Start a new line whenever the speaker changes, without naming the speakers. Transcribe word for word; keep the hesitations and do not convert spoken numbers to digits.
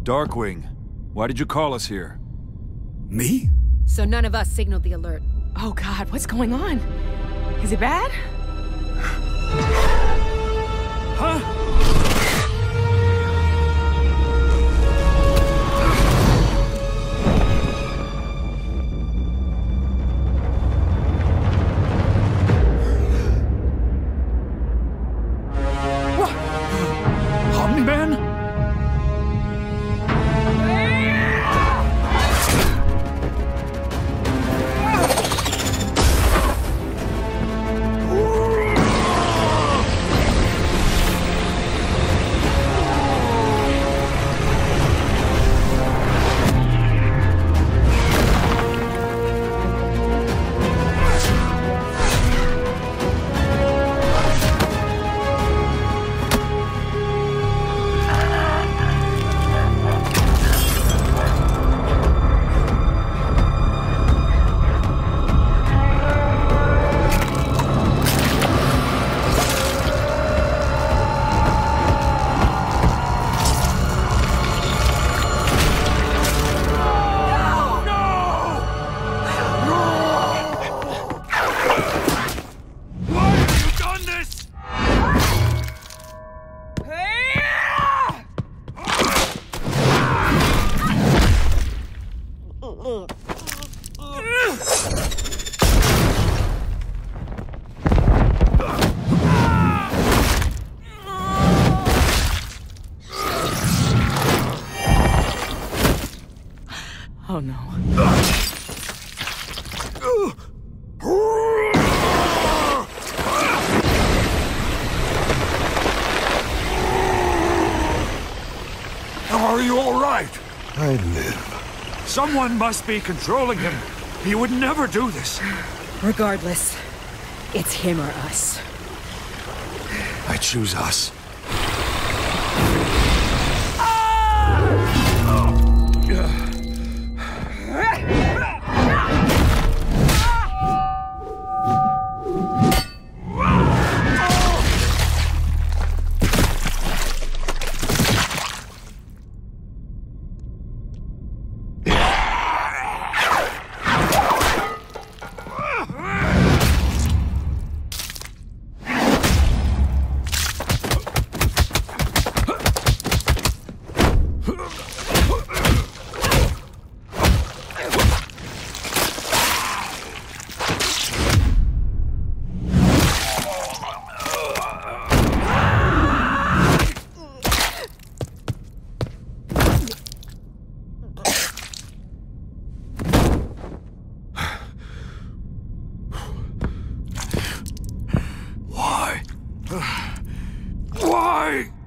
Darkwing. Why did you call us here?
Me?
So none of us signaled the alert.
Oh God, what's going on? Is it bad?
Huh? Omni-Man?
Oh no.
Are you all right?
I live.
Someone must be controlling him. He would never do this.
Regardless, it's him or us.
I choose us.
Why?